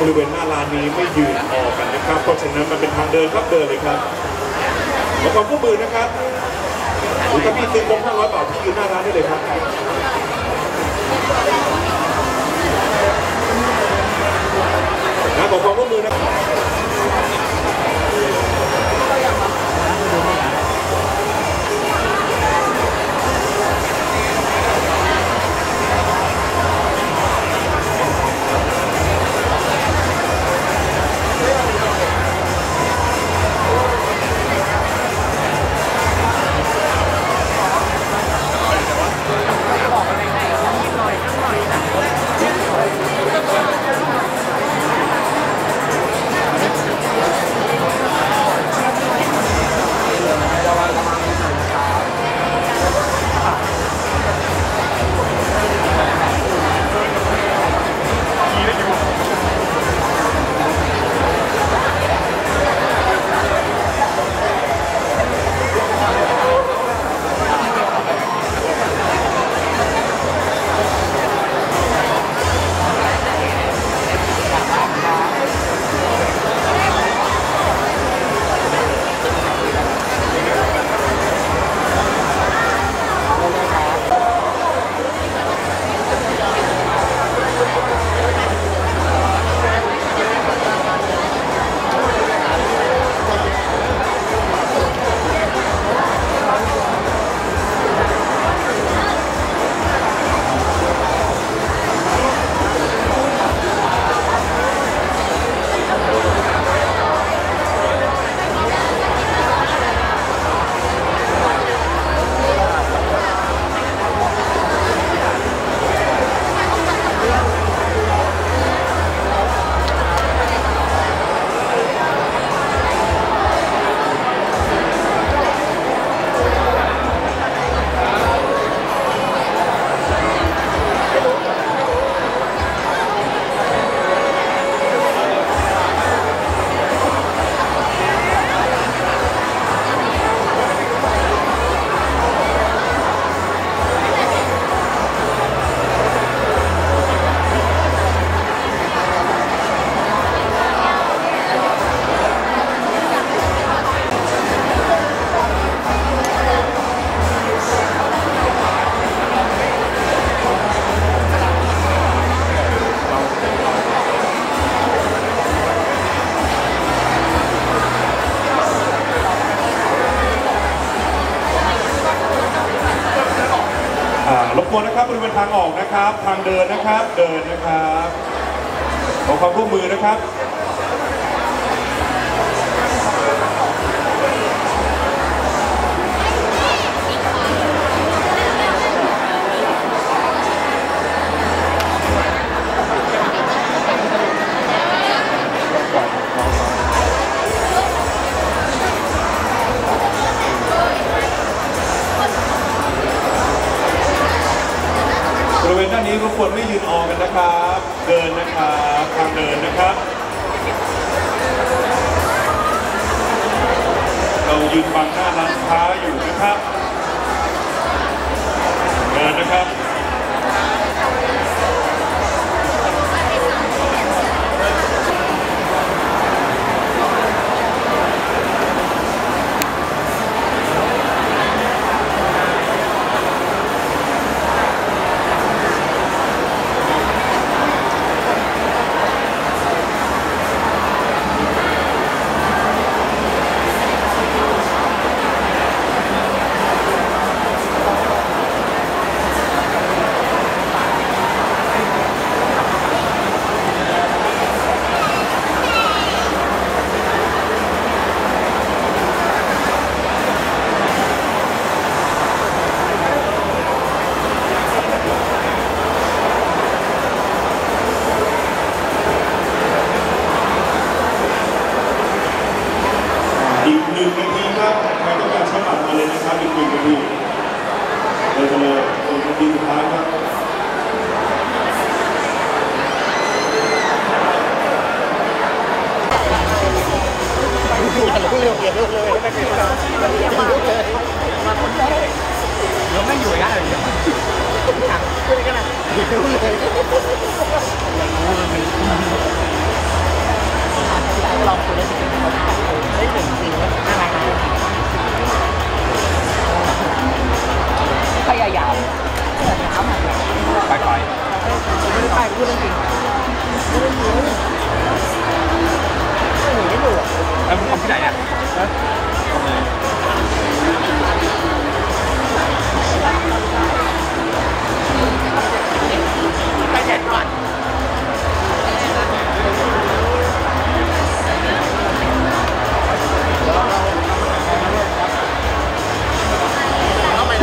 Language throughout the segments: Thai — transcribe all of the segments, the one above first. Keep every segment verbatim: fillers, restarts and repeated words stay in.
ริเวณหน้าร้านนี้ไม่ยืนออกกันนะครับเพราะฉะนั้นมันเป็นทางเดินครับเดินเลยครับขอความร่วมมือนะครับหรือถ้าพี่ซื้อครบห้าร้อยบาทพี่ยืนหน้าร้านได้เลยครับนะขอความร่วมมือนะรบกวนนะครับบริเวณทางออกนะครับทางเดินนะครับเดินนะครับขอความร่วมมือนะครับบริเวณด้านนี้รบกวนไม่ยืนออกันนะครับเดินนะครับทางเดินนะครับเรายืนบังหน้าร้านค้าอยู่นะครับเดินนะครับอีกหนึ่งนาทีครับใครต้องการใช้บัตรมาเลยนะครับอีกหนึ่งนาทีเลยจะเลยหนึ่งนาทีสุดท้ายครับเร็วเร็วเร็วเลยไม่เป็นไรเร็วเลยมาคนแรกเดี๋ยวไม่อยู่แล้วเดี๋ยวช่วยกันนะเร็วเลย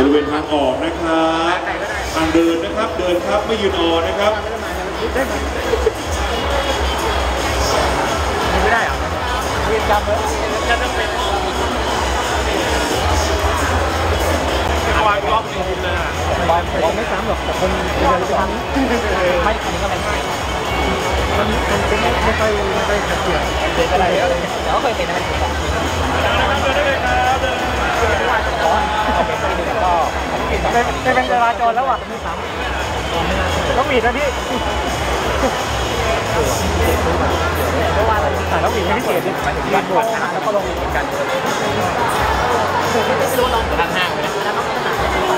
บริเวณทางออกนะครับทางเดินนะครับเดินครับไม่ยืนออนะครับไม่ได้เหรอเรียนจำเลยจะต้องเป็นวางล็อกจริงๆเลยอ่ะวางวางไม่ซ้ำหรอกแต่คนเดินจะทำไม่ทำก็ไม่ง่ายมันมันเป็นไม่ไม่ค่อยไม่ค่อยขัดเกี่ยวเดินอะไรเดี๋ยวเคยเป็นอะไรถูกป่ะเดินได้เลยครับเดินร้อนเอาเป็นที่หนึ่งก็เป็นเป็นจราจรแล้วอ่ะไม่ซ้ำต้องบีบนะพี่เพราะว่าแต่ต้องบีบให้พิเศษดิหมายถึงวันวันแล้วก็ลงเหมือนกันไม่รู้ลองด้านห้างเลยแล้วต้องขนาด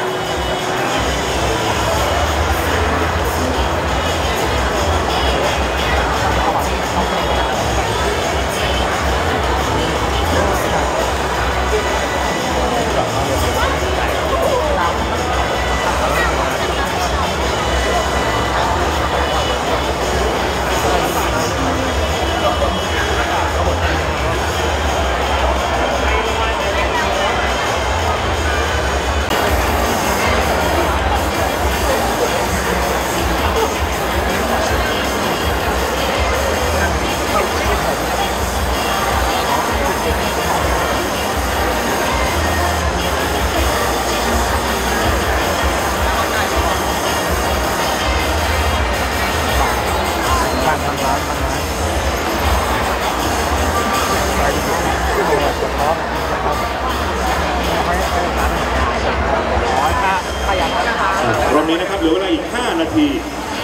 รอบนี้นะครับเหลือเวลาอีกห้านาที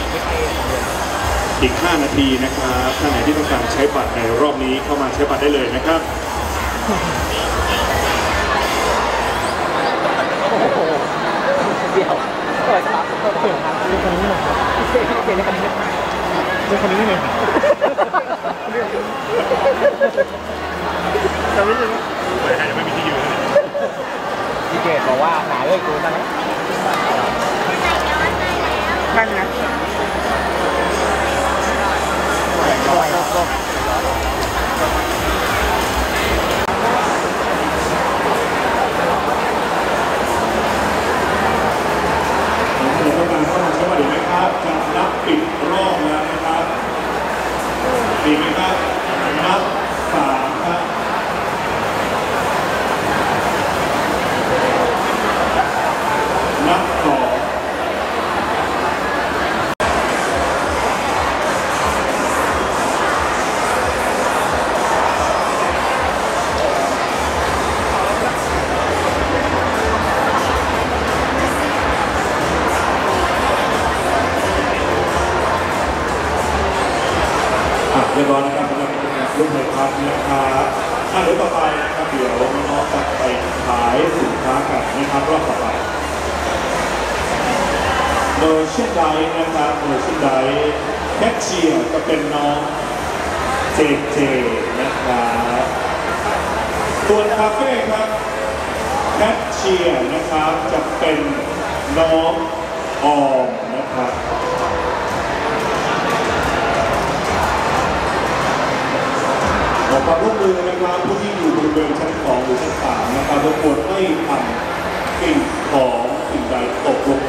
อีกห้านาทีนะครับท่านไหนที่ต้องการใช้บัตรในรอบนี้เข้ามาใช้บัตรได้เลยนะครับเดี๋ยวเปิดครับเปิดเปิดครับเรื่องคนนี้หน่อยเรื่องคนนี้เรื่องคนนี้หน่อยจะไม่รู้ไม่ได้ไม่มีที่อยู่พี่เกดบอกว่าหาเรื่องกูนั่นนั่นนะต้องการเข้ามาใช้บัตรอีกไหมครับจะนับปิดรอบแล้วนะครับดีไหมครับนับสามครับนับสองเรียบร้อยนะครับสำหรับรุ่นในพาร์ทนะครับถ้าเดี๋ยวต่อไปนะครับเดี๋ยวน้องจะไปขายสินค้ากันนะครับรอบต่อไปโดยเช่นใดนะครับโดยเช่นใดแคชเชียร์จะเป็นน้องเจเจนะครับส่วนคาเฟ่ครับแคชเชียร์นะครับจะเป็นน้องออมนะครับขอความร่วมมือนะครับผู้ที่อยู่บริเวณชั้นสองหรือชั้นสามนะครับรบกวนไม่ทำสิ่งของสิ่งใดตกลง